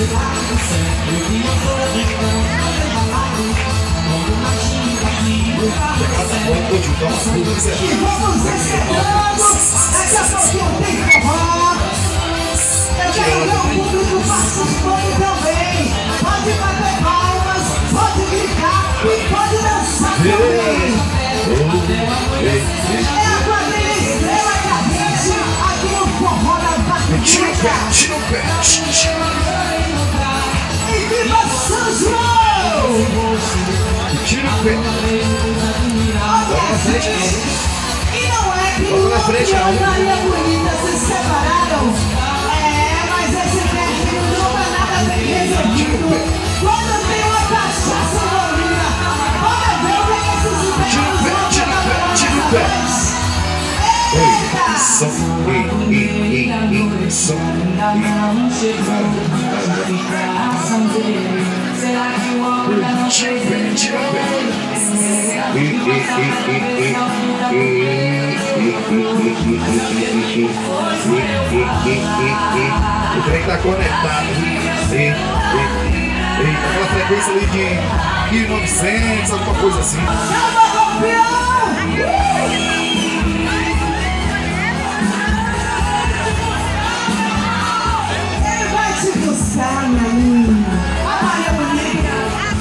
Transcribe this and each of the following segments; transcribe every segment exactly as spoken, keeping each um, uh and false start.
E vamos encerrando. Daqui a pouquinho tem forró. Eu quero ver o público participando também. Pode bater palmas, pode gritar e pode dançar também. É a quadrilha Estrela Cadente aqui no Forró da Barriga. Tira o pé, tira o pé. E viva São João! Tira o pé. Olha, gente, e não é que o Louco e a Maria Bonita se separaram. É, mas esse teste não dá nada bem resolvido. Quando tem uma cachaça envolvida, pode ver o que é que esses infernos vão jogar tira o pé. Eita! Som, ei, ei, ei, ei, som. Tira o pé, tira o pé. Ei, ei, ei, ei, ei, ei. O trem tá conectado. Ei, ei, ei. Aquela frequência ali de mil e novecentos, alguma coisa assim. Chama o campeão! Ele vai te buscar, minha linda. A Maria Bonita.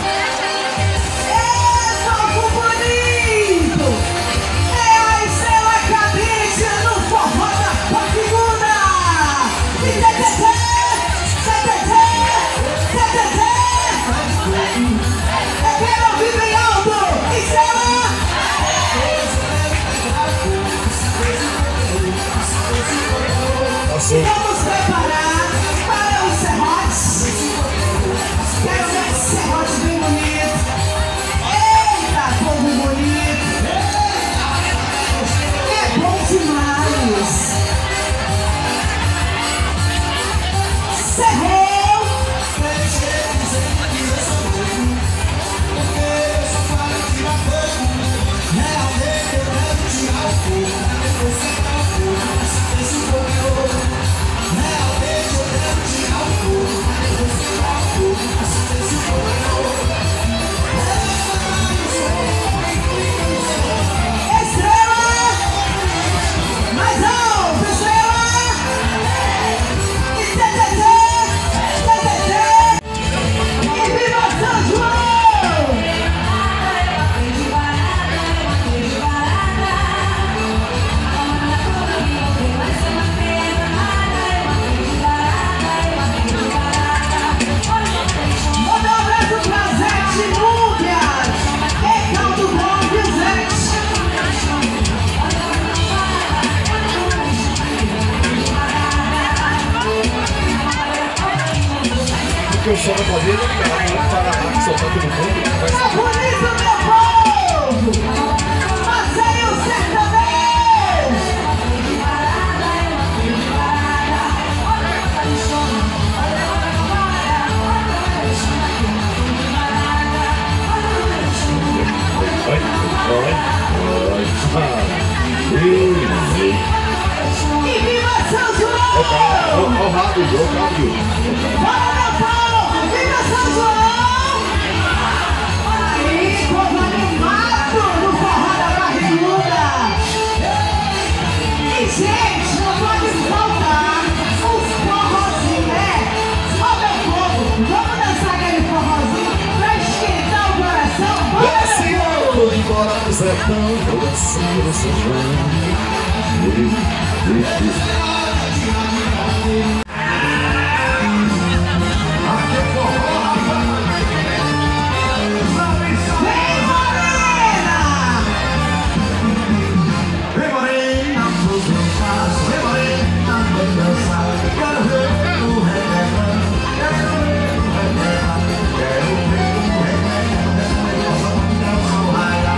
É Toco Bonito. É a Estrela Cadente no Forró da Barriguda. E tê-tê-tê, tê-tê-tê, tê-tê-tê. Eu quero ouvir bem alto. Estrela. Passou. Vamos preparar para os serrotes. Quero ver esse serrote bem bonito. Eita, povo bonito. É bom demais. Serrou. Estrela. Mais alto, Estrela. E tê-tê-tê, tê-tê-tê. E viva São João! Manda um abraço pra Zete Núbias. É caldo bom, viu, Zete? Porque o som da quadrilha não tá Paraná, que soltar todo mundo. Vai Tá bonito, meu povo! Passeio sertanejo! Vai, vai, vai. E viva São João! Olha o rádio, olha o rádio. Bora, meu povo! Viva São João! Aí, povo animado no Forró da Barriguda! E, gente, não pode faltar os forrozinhos, né? Ó, meu povo, vamos dançar aquele forrozinho pra esquentar o coração? Bora, Assim, meu povo! vou embora pro sertão, vou assim no São João. Vem, Morena! Vem morena, vou dançar, vem morena, vou dançar. Quero ver o reggaeton, quero ver o reggaeton, quero ver o reggaeton. Eu sou um danço raia.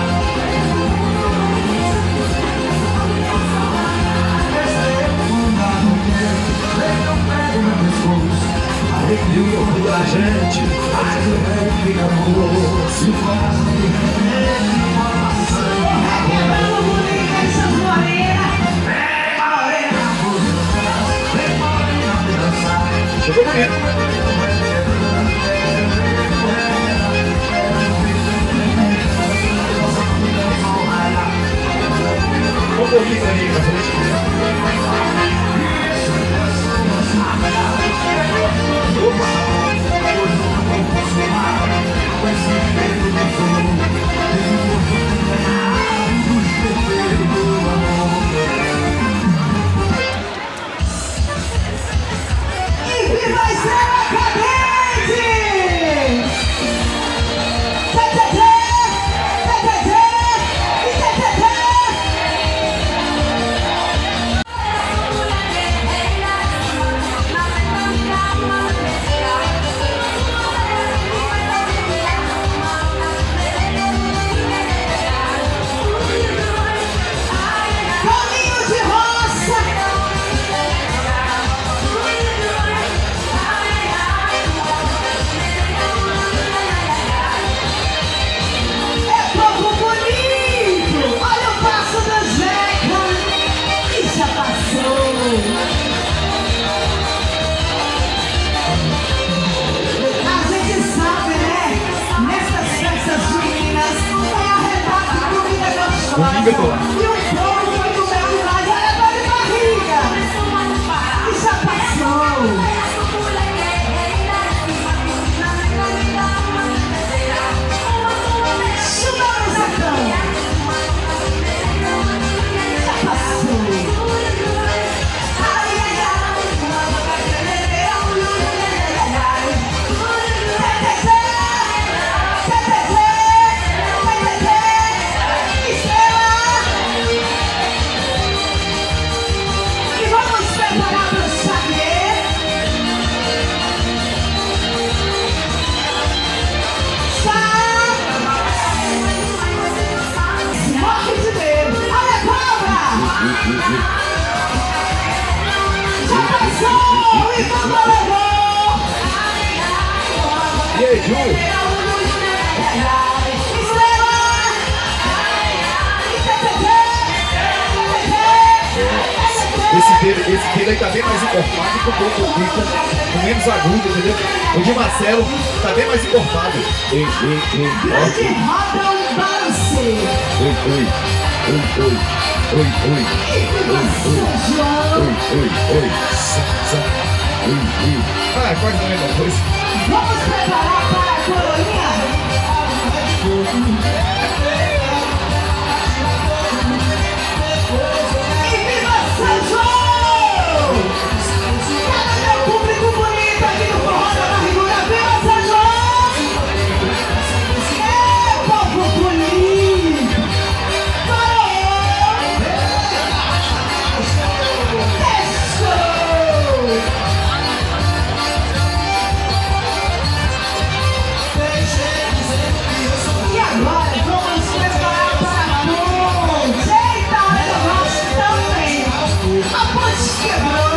Esse é o fundado que vem no pé do meu pescoço. Arrepio o corpo da gente, mas o rei fica moço. E o coração de repente fala sangue. Quebrando bonita e São Morena! Vem morena, vou dançar, vem morena, vou dançar. Chegou bonito. que eu tô lá. E o povo foi comer demais, olha a dor de barriga. E já passou. Chupa o Zacão. Já passou. Ai, ai, ai. E vamos preparar para o saque. Morre de medo. Olha a cobra. Já passou. E vamos levou. E aí, Ju? Esse dele, esse dele aí tá bem mais encorpado que o Coco Rica, com menos agudo, entendeu? O de Marcelo tá bem mais encorpado. Ei, ei, ei, Grande roda um balance. oi, oi, oi, oi, oi, oi, oi, E você, João? oi, oi, oi, sa, sa, oi, oi. Ah, é quase a mesma coisa. Vamos preparar para a coroinha? E viva São João! Cadê meu público bonito aqui no Forró da Barrigura? Viva São João! É, povo bonito! E agora vamos preparar para a ponte. Eita, eu gosto também. A ponte quebrou.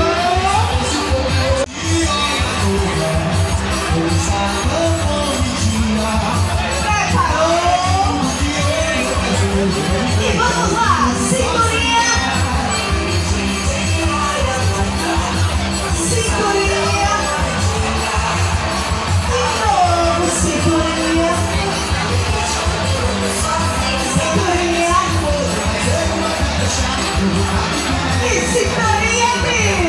Preparou. E vamos lá, cinturinha. Cinturinha. De novo, cinturinha. Cinturinha. E cinturinha, amigo.